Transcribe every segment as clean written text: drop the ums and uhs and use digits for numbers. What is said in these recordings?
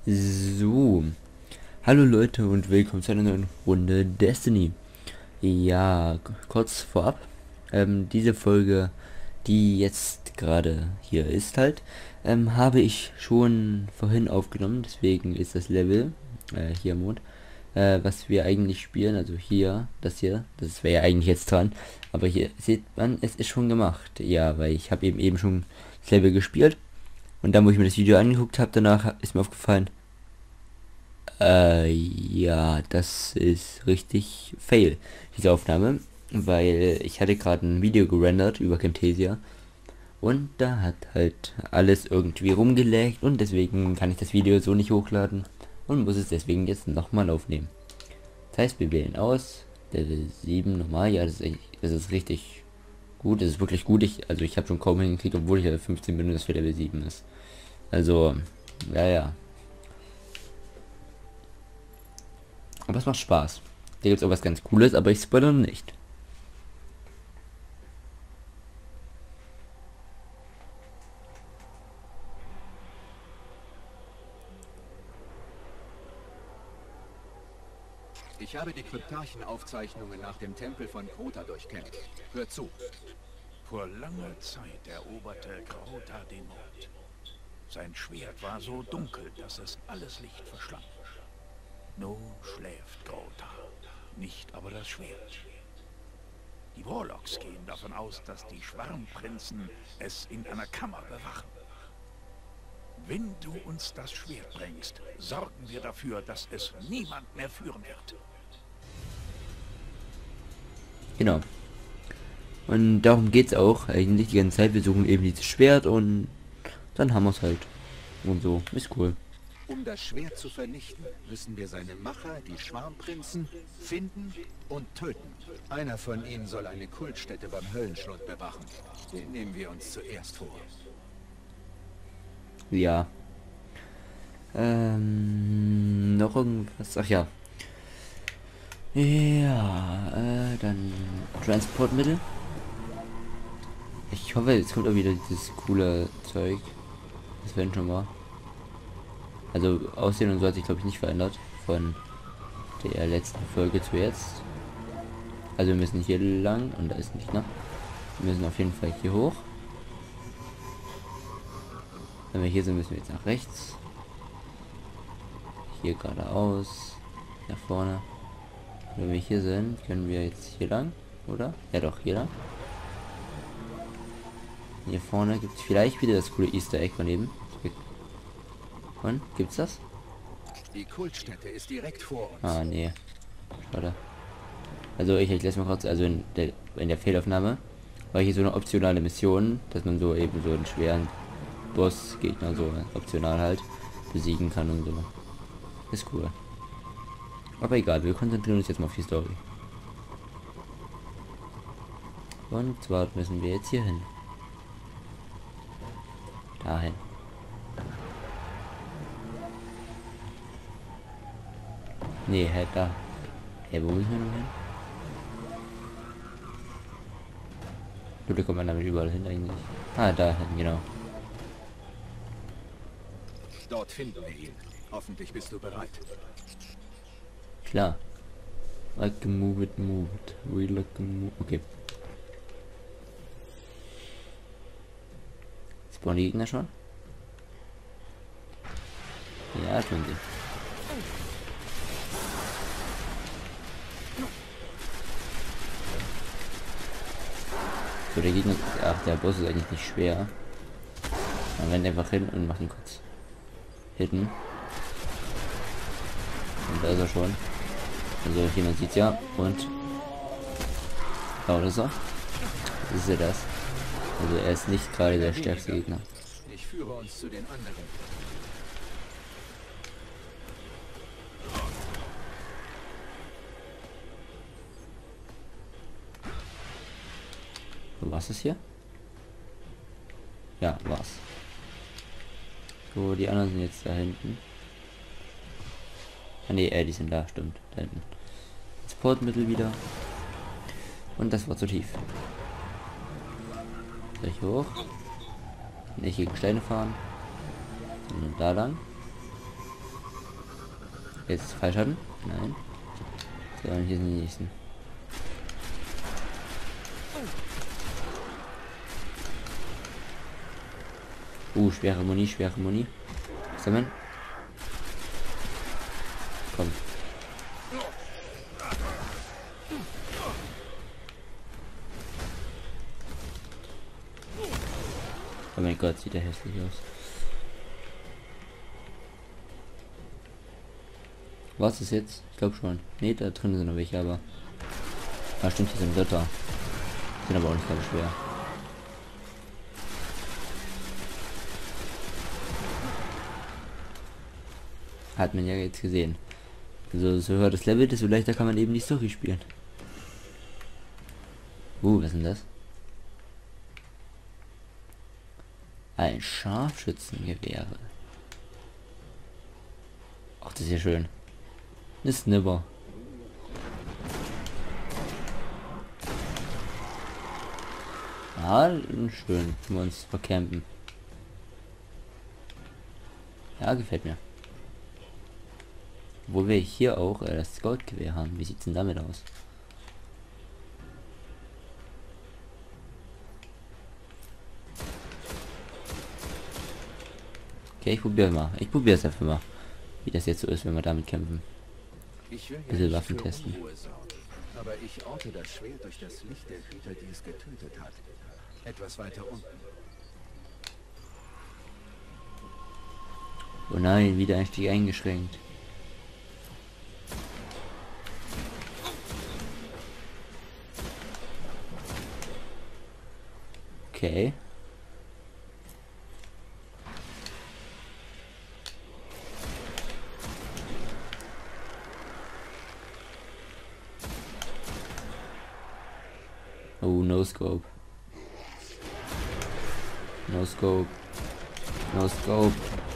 So, hallo Leute und willkommen zu einer neuen Runde Destiny. Ja, kurz vorab, diese Folge, die jetzt gerade hier ist halt, habe ich schon vorhin aufgenommen, deswegen ist das Level, hier im Mond, was wir eigentlich spielen, also hier, das wäre ja eigentlich jetzt dran, aber hier sieht man, es ist schon gemacht, ja, weil ich habe eben schon das Level gespielt und dann, wo ich mir das Video angeguckt habe, danach ist mir aufgefallen, ja, das ist richtig fail, diese Aufnahme, weil ich hatte gerade ein Video gerendert über Camtasia und da hat halt alles irgendwie rumgelaggt und deswegen kann ich das Video so nicht hochladen und muss es deswegen jetzt nochmal aufnehmen. Das heißt, wir wählen aus, Level 7 normal, ja, das ist richtig gut, das ist wirklich gut, ich habe schon kaum hingekriegt, obwohl ich ja 15 bin und das für Level 7 ist. Also, ja. Aber es macht Spaß. Da gibt es auch was ganz Cooles, aber ich spoilere nicht. Ich habe die Kryptarchenaufzeichnungen nach dem Tempel von Crota durchkämmt. Hör zu. Vor langer Zeit eroberte Crota den Mond. Sein Schwert war so dunkel, dass es alles Licht verschlang. Nun schläft Crota, nicht aber das Schwert. Die Warlocks gehen davon aus, dass die Schwarmprinzen es in einer Kammer bewachen. Wenn du uns das Schwert bringst, sorgen wir dafür, dass es niemand mehr führen wird. Genau. Und darum geht's auch eigentlich die ganze Zeit. Wir suchen eben dieses Schwert und dann haben wir es halt. Und so. Ist cool. Um das Schwert zu vernichten, müssen wir seine Macher, die Schwarmprinzen, finden und töten. Einer von ihnen soll eine Kultstätte beim Höllenschlund bewachen. Den nehmen wir uns zuerst vor. Ja. Noch irgendwas? Ach ja. Ja, dann Transportmittel. Ich hoffe, jetzt kommt auch wieder dieses coole Zeug. Das werden schon mal. Also Aussehen und so hat sich glaube ich nicht verändert von der letzten Folge zu jetzt. Also wir müssen hier lang und da ist nicht, ne? Wir müssen auf jeden Fall hier hoch. Wenn wir hier sind, müssen wir jetzt nach rechts. Hier geradeaus. Nach vorne. Und wenn wir hier sind, können wir jetzt hier lang, oder? Ja doch, hier lang. Hier vorne gibt es vielleicht wieder das coole Easter Egg von eben. Und? Gibt's das? Die Kultstätte ist direkt vor uns. Ah, nee. Schade. Also ich erkläre mal kurz, also in der Fehlaufnahme war hier so eine optionale Mission, dass man so eben so einen schweren Bossgegner so optional halt besiegen kann und so. Ist cool. Aber egal, wir konzentrieren uns jetzt mal auf die Story. Und zwar müssen wir jetzt hier hin. Dahin. Nee, halt da. Hey, wo müssen wir nun hin? Da kommt man damit überall hin eigentlich. Ah, da hin, genau. Dort finden wir ihn. Hoffentlich bist du bereit. Klar. Like move it. We like move. Okay. Spawnen die Gegner schon? Ja, tun sie. So, der Gegner, ach, der Boss ist eigentlich nicht schwer. Man rennt einfach hin und macht ihn kurz hitten. Und da ist er schon. Also jemand sieht ja und oh, das ist er. Das ist er das. Also er ist nicht gerade der stärkste Gegner. Ich führe uns zu den anderen. Was ist hier? Ja, war's. So, die anderen sind jetzt da hinten. Ah ne, die sind da, stimmt. Da hinten. Transportmittel wieder. Und das war zu tief. Gleich hoch. Nicht gegen Steine fahren. Sondern da lang. Jetzt falsch hatten? Nein. So, und hier sind die nächsten. Schwere Muni, schwere Muni. Sammeln. Komm. Oh mein Gott, sieht der hässlich aus. Was ist jetzt? Ich glaube schon. Ne, da drin sind noch welche, aber... Ah, stimmt, hier sind Götter. Sind aber auch nicht ganz schwer. Hat man ja jetzt gesehen. Also, so höher das Level, desto leichter kann man eben die Story spielen. Was ist denn das? Ein Scharfschützengewehr. Ach, das ist ja schön. Eine Snipper. Ah, schön. Können wir uns vercampen. Ja, gefällt mir. Wo wir hier auch das Scout-Gewehr haben. Wie sieht's denn damit aus? Okay, ich probiere mal. Ich probiere es einfach mal. Wie das jetzt so ist, wenn wir damit kämpfen. Ich will Bisschen ja Waffen nicht für testen. Unruhe sorgen, aber ich orte das Schwert durch das Licht der Hüter, die es getötet hat. Etwas weiter unten. Oh nein, Wiedereinstieg eingeschränkt. Okay. Oh, no scope. No scope. No scope.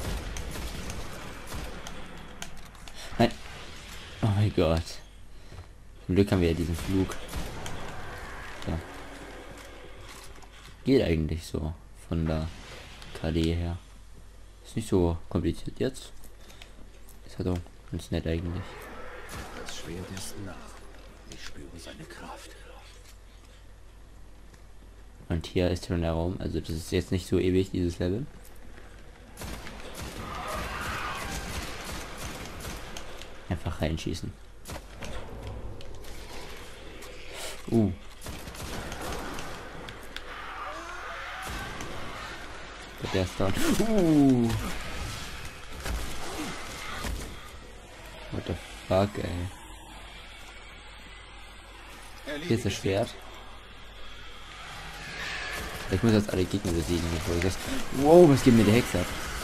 Nein. Oh mein Gott. Zum Glück haben wir ja diesen Flug. So. Geht eigentlich so von der KD her. Ist nicht so kompliziert jetzt. Ist halt auch ganz nett eigentlich. Das Schwert ist nah. Ich spüre seine Kraft. Und hier ist schon der Raum. Also das ist jetzt nicht so ewig, dieses Level. Einfach reinschießen. Der ist down. What the fuck, ey. Hier ist das Schwert. Ich muss jetzt alle Gegner besiegen, bevor ich das... Wow, was geht mir der Hexe ab?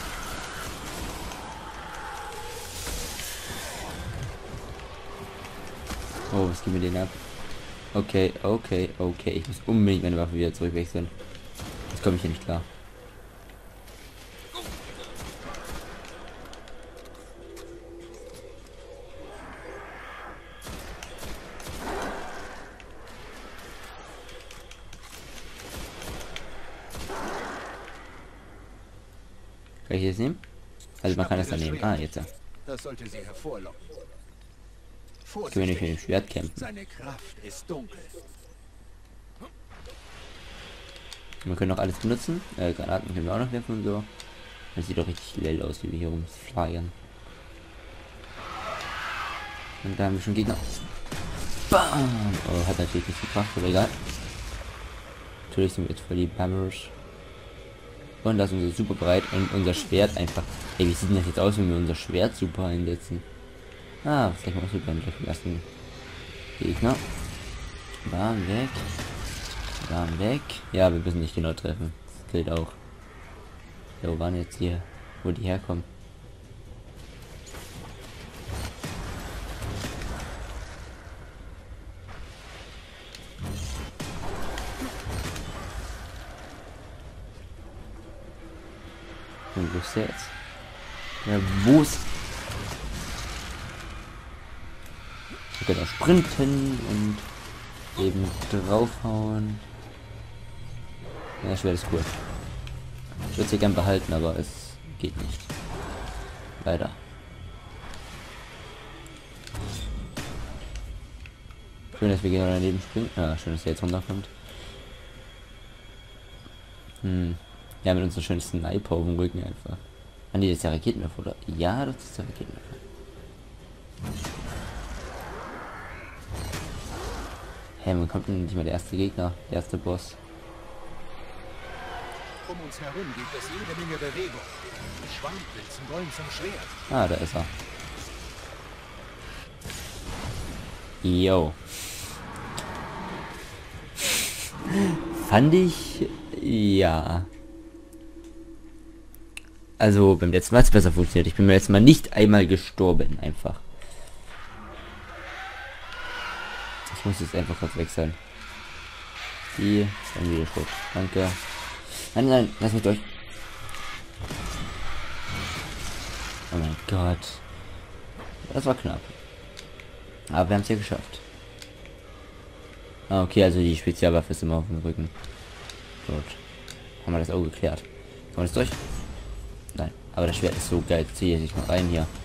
Oh, was geht mir den ab? Okay, okay, okay. Ich muss unbedingt meine Waffe wieder zurückwechseln. Jetzt komme ich hier nicht klar. Kann ich jetzt nehmen? Also man kann das dann nehmen. Ah, jetzt. Das sollte sie hervorlocken. Können wir nicht mit dem Schwert kämpfen. Seine Kraft ist dunkel. Wir können auch alles benutzen. Granaten können wir auch noch werfen und so. Das sieht doch richtig lell aus, wie wir hier rumflyern. Und da haben wir schon Gegner. Bam! Oh, hat natürlich nichts gebracht, aber egal. Natürlich sind wir jetzt voll die Bammers. Und das ist unser super bereit und unser Schwert einfach. Ey, wie sieht denn das jetzt aus, wenn wir unser Schwert super einsetzen? Ah, vielleicht mal super im ersten Gegner. Bam, weg. Bam, weg. Ja, wir müssen nicht genau treffen. Das gilt auch. Ja, wo waren jetzt hier? Wo die herkommen? Und wo ist der jetzt? Ja, wo ist... Wir können auch sprinten und eben draufhauen. Ja, das Schwert ist cool. Ich würde sie gern behalten, aber es geht nicht. Leider. Schön, dass wir genau daneben springen. Ja, schön, dass er jetzt runterkommt. Ja, mit unserem schönen Sniper auf dem Rücken einfach. Ah, nee, das ist der Raketenwerfer, oder? Ja, das ist der Raketenwerfer. Hä, wann kommt denn nicht mal der erste Gegner? Der erste Boss? Um uns herum gibt es jede Menge Bewegung. Die Schwarmprinzen wollen zum Schwert. Ah, da ist er. Yo. Fand ich... Ja. Also beim letzten Mal hat es besser funktioniert. Ich bin mir letztes Mal nicht einmal gestorben, einfach. Ich muss jetzt einfach kurz wechseln. Die, dann wieder tot. Danke. Nein, nein, lass mich durch. Oh mein Gott. Das war knapp. Aber wir haben es ja geschafft. Ah, okay, also die Spezialwaffe ist immer auf dem Rücken. Gut. Haben wir das auch geklärt. Kommen wir das durch? Nein. Aber das Schwert ist so geil. Ziehe ich mal rein hier.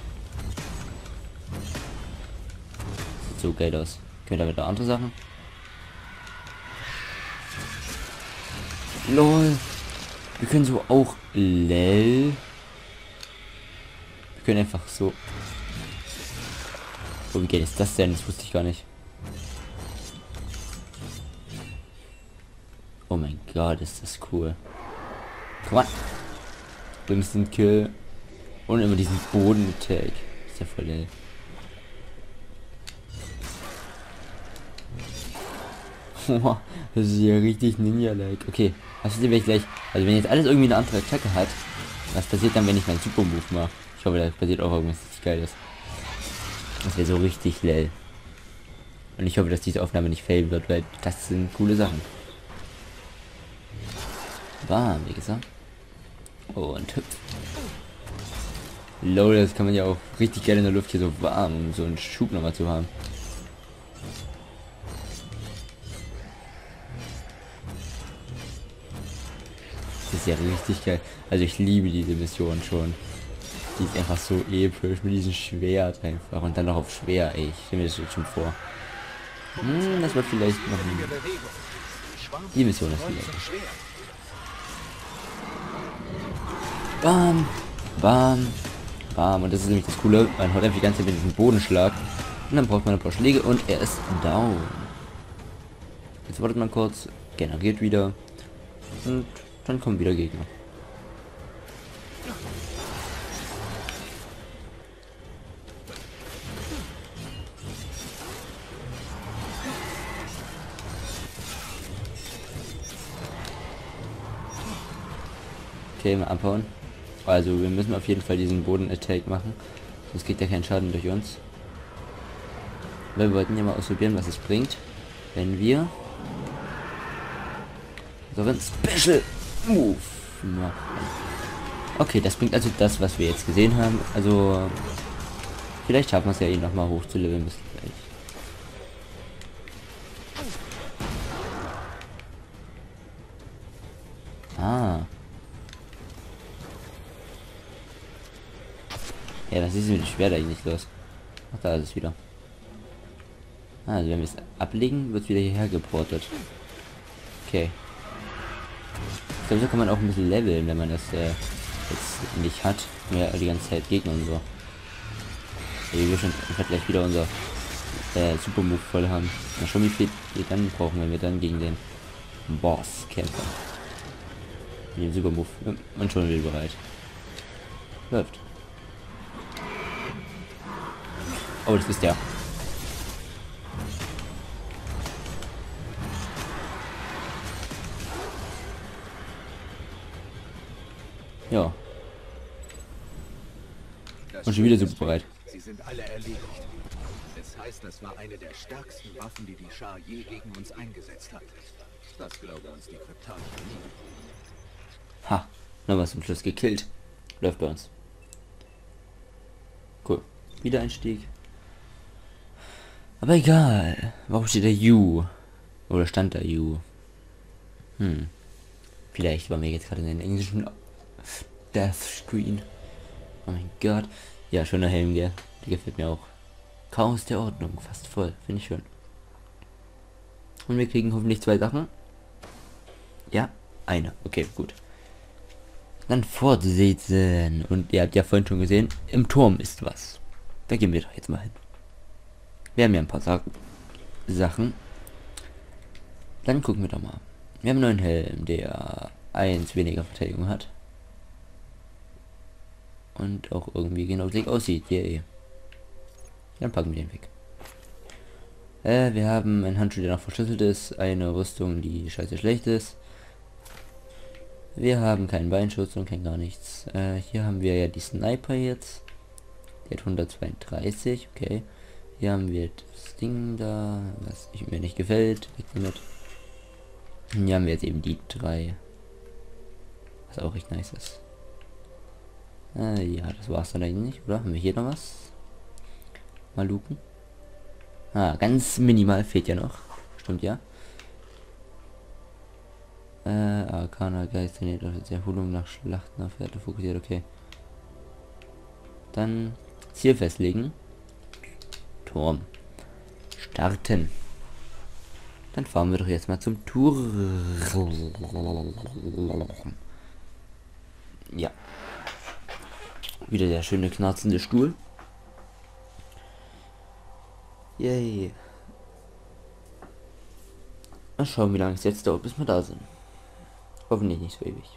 Sieht so geil aus. Können wir damit noch andere Sachen? LOL. Wir können so auch lel. Wir können einfach so. Oh, wie geil ist das denn? Das wusste ich gar nicht. Oh mein Gott, ist das cool. Komm on. Instant Kill. Und immer diesen Boden-Attack. Ist ja voll lel. Das ist ja richtig Ninja-like. Okay, was ist denn gleich? Also wenn jetzt alles irgendwie eine andere Attacke hat, was passiert dann, wenn ich meinen Super-Move mache? Ich hoffe, da passiert auch irgendwas richtig Geiles. Das wäre so richtig lel. Und ich hoffe, dass diese Aufnahme nicht fail wird, weil das sind coole Sachen. Bam, wie gesagt. Und hüpf. Lol, das kann man ja auch richtig geil in der Luft hier so warm, um so einen Schub nochmal zu haben. Das ist ja richtig geil. Also ich liebe diese Mission schon. Die ist einfach so episch mit diesem Schwert einfach. Und dann noch auf schwer, ey. Ich stelle mir das jetzt schon vor. Das wird vielleicht noch ein... Die Mission ist vielleicht. Bam, bam, bam. Und das ist nämlich das Coole. Man haut einfach die ganze Zeit mit diesem Bodenschlag. Und dann braucht man ein paar Schläge und er ist down. Jetzt wartet man kurz. Generiert wieder. Und dann kommen wieder Gegner. Okay, mal abhauen. Also wir müssen auf jeden Fall diesen Boden-Attack machen. Sonst kriegt er keinen Schaden durch uns. Weil wir wollten ja mal ausprobieren, was es bringt, wenn wir so einen Special Move machen. Okay, das bringt also das, was wir jetzt gesehen haben. Also vielleicht schaffen wir es ja, ihn nochmal hoch zu leveln bis gleich. Ah. Ja, was ist mit dem Schwert eigentlich los? Ach, da ist es wieder. Also wenn wir es ablegen, wird es wieder hierher geportet. Okay. Ich glaube, so kann man auch ein bisschen leveln, wenn man das jetzt nicht hat. Mehr die ganze Zeit Gegner und so. Ja, wir schon gleich wieder unser Super Move voll haben. Mal schon wie viel wir dann brauchen, wenn wir dann gegen den Boss kämpfen. Mit dem Super Move. Und schon wieder bereit. Läuft. Oh, das ist der. Ja. Und schon wieder super bereit. Sie sind alle erledigt. Das heißt, das war eine der stärksten Waffen, die die Schar je gegen uns eingesetzt hat. Das glauben uns die Kryptaner nie. Ha, nochmal zum Schluss gekillt. Läuft bei uns. Cool. Wiedereinstieg. Aber egal. Warum steht der U? Oder stand da U? Vielleicht waren wir jetzt gerade in den englischen Death Screen. Oh mein Gott. Ja, schöner Helm, gell? Der gefällt mir auch. Chaos der Ordnung, fast voll. Finde ich schön. Und wir kriegen hoffentlich 2 Sachen. Ja, eine. Okay, gut. Dann fortsetzen. Und ihr habt ja vorhin schon gesehen, im Turm ist was. Da gehen wir doch jetzt mal hin. Wir haben ja ein paar Sachen. Dann gucken wir doch mal. Wir haben einen neuen Helm, der 1 weniger Verteidigung hat. Und auch irgendwie genau gleich aussieht. Yeah. Dann packen wir den weg. Wir haben einen Handschuh, der noch verschlüsselt ist. Eine Rüstung, die scheiße schlecht ist. Wir haben keinen Beinschutz und kein gar nichts. Hier haben wir ja die Sniper jetzt. Die hat 132, okay. Hier haben wir das Ding da, was mir nicht gefällt. Weg damit. Hier haben wir jetzt eben die 3. Was auch recht nice ist. Ja, das war's dann eigentlich nicht, oder? Haben wir hier noch was? Mal lupen. Ganz minimal fehlt ja noch. Stimmt ja. Arcana Geist, Erholung nach Schlachten auf Werte fokussiert, okay. Dann Ziel festlegen. Turm. Starten. Dann fahren wir doch jetzt mal zum Tour. Ja. Wieder der schöne knarzende Stuhl. Yay. Mal schauen, wie lange es jetzt dauert, bis wir da sind. Hoffentlich nicht so ewig.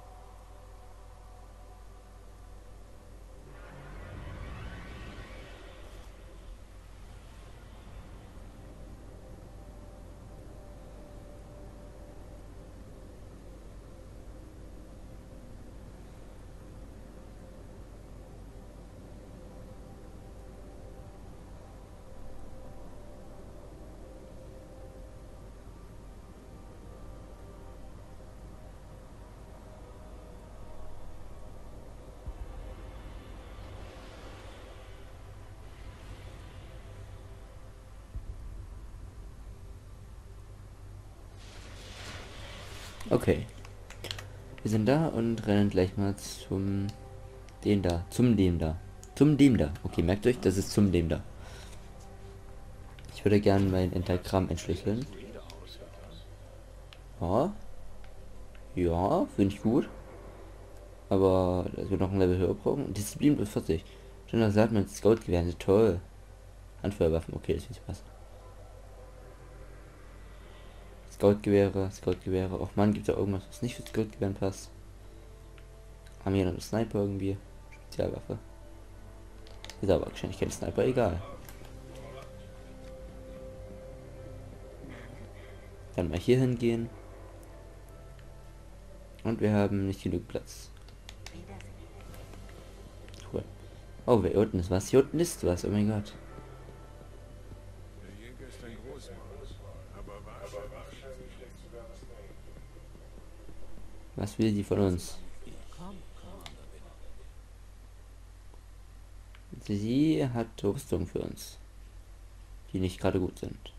Okay. Wir sind da und rennen gleich mal zum dem da. Zum dem da. Zum dem da. Okay, merkt euch, das ist zum dem da. Ich würde gerne mein Entagramm entschlüsseln. Ja. Ja, finde ich gut. Aber dass wir noch ein Level höher brauchen. Disziplin bis 40. Schon gesagt, man Scout-Gewehr. Toll. Handfeuerwaffen, okay, das ist besser. Scout-Gewehre. Auch Mann, gibt da irgendwas, was nicht für Scout-Gewehren passt. Haben wir noch einen Sniper irgendwie? Spezialwaffe. Ist aber wahrscheinlich kein Sniper, egal. Dann mal hier hingehen. Und wir haben nicht genug Platz. Cool. Oh, hier unten ist was. Hier unten ist was. Oh mein Gott. Was will sie von uns? Sie hat Rüstung für uns, die nicht gerade gut sind.